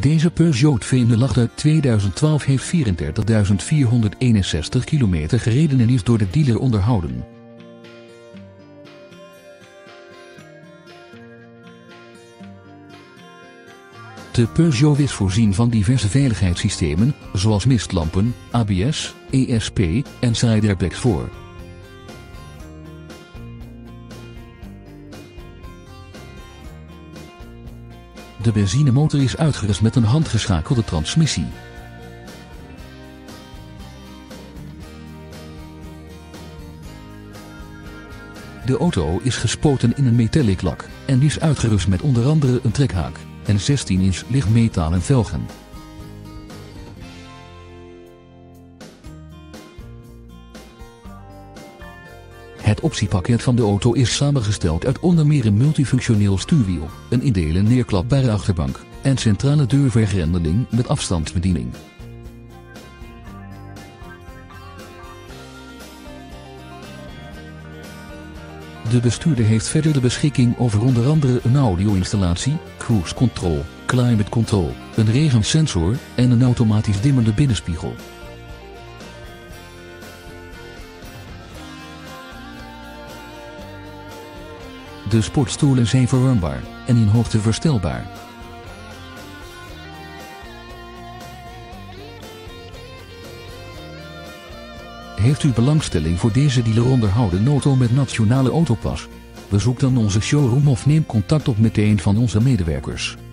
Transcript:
Deze Peugeot 208 uit 2012 heeft 34.461 kilometer gereden en is door de dealer onderhouden. De Peugeot is voorzien van diverse veiligheidssystemen, zoals mistlampen, ABS, ESP en side airbags voor. De benzinemotor is uitgerust met een handgeschakelde transmissie. De auto is gespoten in een metallic lak en is uitgerust met onder andere een trekhaak en 16-inch lichtmetalen velgen. Het optiepakket van de auto is samengesteld uit onder meer een multifunctioneel stuurwiel, een in delen neerklapbare achterbank en centrale deurvergrendeling met afstandsbediening. De bestuurder heeft verder de beschikking over onder andere een audio-installatie, cruise control, climate control, een regensensor en een automatisch dimmende binnenspiegel. De sportstoelen zijn verwarmbaar en in hoogte verstelbaar. Heeft u belangstelling voor deze dealer onderhouden auto met Nationale Autopas? Bezoek dan onze showroom of neem contact op met een van onze medewerkers.